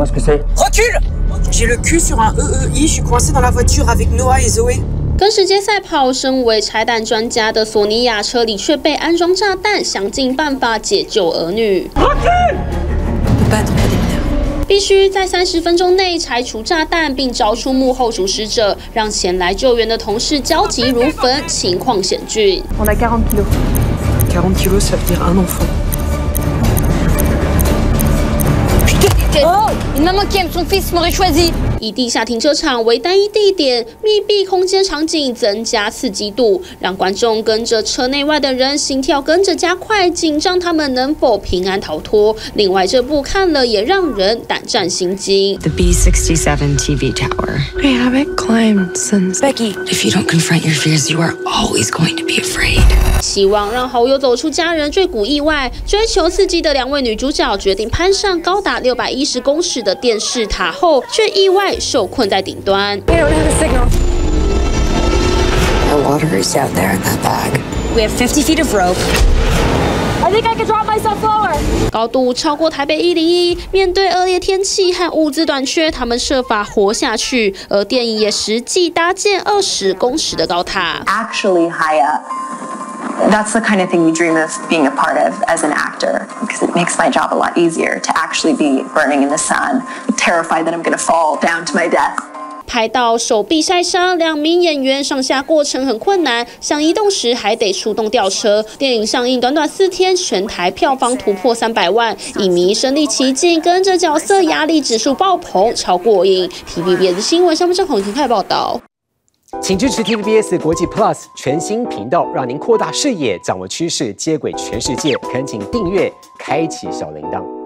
Dis-moi ce que c'est. Recule! J'ai le cul sur un EEI, je suis coincée dans la voiture avec Noah et Zoé. 跟世界赛跑，身为拆弹专家的索尼娅车里却被安装炸弹，想尽办法解救儿女。必须在30分钟内拆除炸弹，并找出幕后主使者，让前来救援的同事焦急如焚，情况险峻。 On a 40 kilos. 40 kilos, ça veut dire un enfant. Oh, une maman qui aime son fils m'aurait choisi. 以地下停车场为单一地点，密闭空间场景增加刺激度，让观众跟着车内外的人心跳跟着加快，紧张他们能否平安逃脱。另外，这部看了也让人胆战心惊。 The B67 TV tower. I haven't climbed since. Becky, If you don't confront your fears, you are always going to be afraid. 希望让好友走出家人坠谷意外，追求刺激的2位女主角决定攀上高达610公尺的电视塔后，却意外受困在顶端。 we don't have a signal. The water is out there in that bag. We have 50 feet of rope. I think I can drop myself lower. 高度超过台北101，面对恶劣天气和物资短缺，他们设法活下去。而电影也实际搭建20公尺的高塔。 Actually high up. That's the kind of thing you dream of being a part of as an actor, because it makes my job a lot easier to actually be burning in the sun, terrified that I'm going to fall down to my death. 拍到手臂晒伤，2名演员上下过程很困难，想移动时还得出动吊车。电影上映短短4天，全台票房突破300万，影迷身临其境，跟着角色压力指数爆棚，超过瘾。TVBS 新闻，下面郑宏庭报道。 请支持 TVBS 国际 Plus 全新频道，让您扩大视野，掌握趋势，接轨全世界。恳请订阅，开启小铃铛。